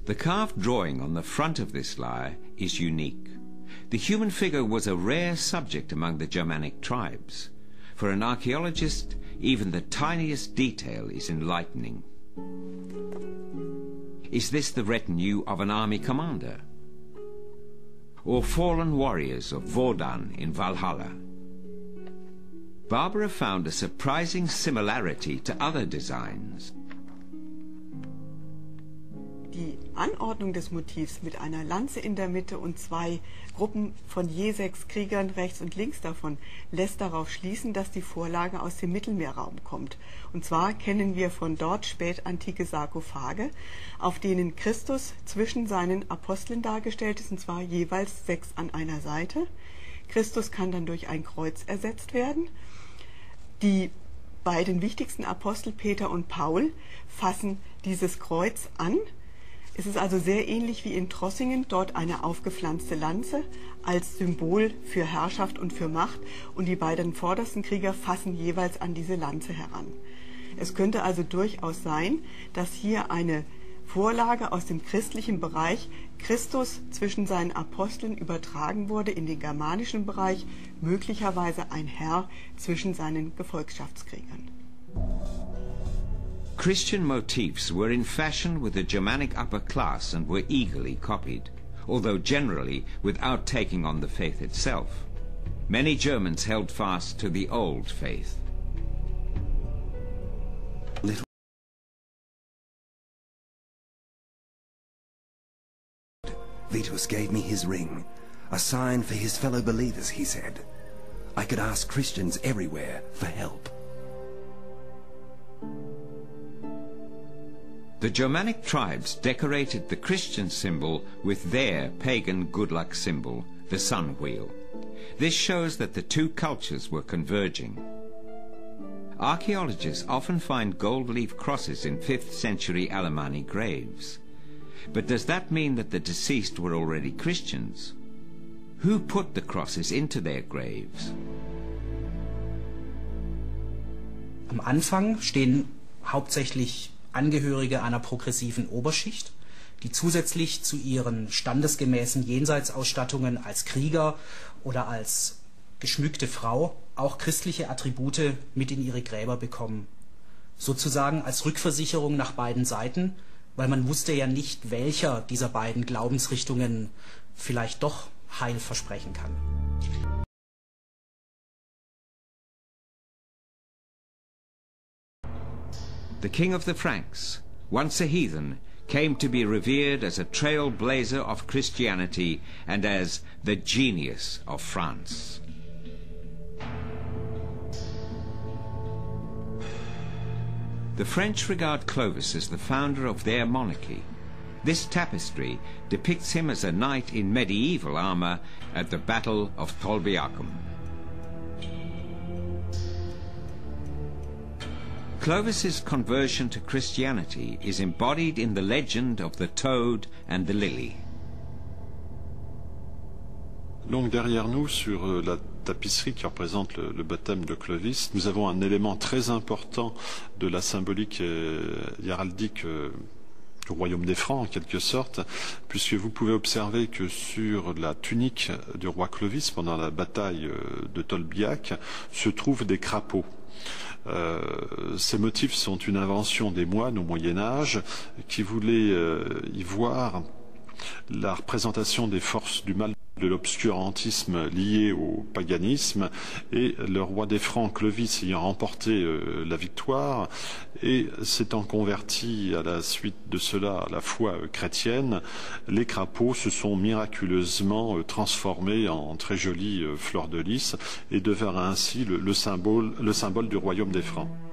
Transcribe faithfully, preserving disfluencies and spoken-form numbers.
The carved drawing on the front of this lyre is unique. The human figure was a rare subject among the Germanic tribes. For an archaeologist, even the tiniest detail is enlightening. Is this the retinue of an army commander? Or fallen warriors of Wodan in Valhalla? Barbara found a surprising similarity to other designs. Die Anordnung des Motivs mit einer Lanze in der Mitte und zwei Gruppen von je sechs Kriegern rechts und links davon lässt darauf schließen, dass die Vorlage aus dem Mittelmeerraum kommt. Und zwar kennen wir von dort spätantike Sarkophage, auf denen Christus zwischen seinen Aposteln dargestellt ist, und zwar jeweils sechs an einer Seite. Christus kann dann durch ein Kreuz ersetzt werden. Die beiden wichtigsten Apostel, Peter und Paul, fassen dieses Kreuz an. Es ist also sehr ähnlich wie in Trossingen, dort eine aufgepflanzte Lanze als Symbol für Herrschaft und für Macht, und die beiden vordersten Krieger fassen jeweils an diese Lanze heran. Es könnte also durchaus sein, dass hier eine Vorlage aus dem christlichen Bereich Christus zwischen seinen Aposteln übertragen wurde in den germanischen Bereich, möglicherweise ein Herr zwischen seinen Gefolgschaftskriegern. Christian motifs were in fashion with the Germanic upper class and were eagerly copied, although generally without taking on the faith itself. Many Germans held fast to the old faith. Little Vitus gave me his ring, a sign for his fellow believers, he said. I could ask Christians everywhere for help. The Germanic tribes decorated the Christian symbol with their pagan good luck symbol, the sun wheel. This shows that the two cultures were converging. Archaeologists often find gold leaf crosses in fifth century Alemanni graves. But does that mean that the deceased were already Christians? Who put the crosses into their graves? Am Anfang stehen hauptsächlich Angehörige einer progressiven Oberschicht, die zusätzlich zu ihren standesgemäßen Jenseitsausstattungen als Krieger oder als geschmückte Frau auch christliche Attribute mit in ihre Gräber bekommen. Sozusagen als Rückversicherung nach beiden Seiten, weil man wusste ja nicht, welcher dieser beiden Glaubensrichtungen vielleicht doch Heil versprechen kann. The king of the Franks, once a heathen, came to be revered as a trailblazer of Christianity and as the genius of France. The French regard Clovis as the founder of their monarchy. This tapestry depicts him as a knight in medieval armor at the Battle of Tolbiacum. Clovis's conversion to Christianity is embodied in the legend of the toad and the lily. Donc derrière nous, sur la tapisserie qui représente le, le baptême de Clovis, nous avons un élément très important de la symbolique euh, héraldique euh, du royaume des Francs, en quelque sorte, puisque vous pouvez observer que sur la tunique du roi Clovis, pendant la bataille euh, de Tolbiac, se trouvent des crapauds. Euh, ces motifs sont une invention des moines au Moyen-Âge qui voulaient euh, y voir la représentation des forces du mal, de l'obscurantisme lié au paganisme, et le roi des Francs, Clovis, ayant remporté euh, la victoire et s'étant converti à la suite de cela à la foi euh, chrétienne, les crapauds se sont miraculeusement euh, transformés en, en très jolies euh, fleurs de lys et devinrent ainsi le, le symbole, le symbole du royaume des Francs.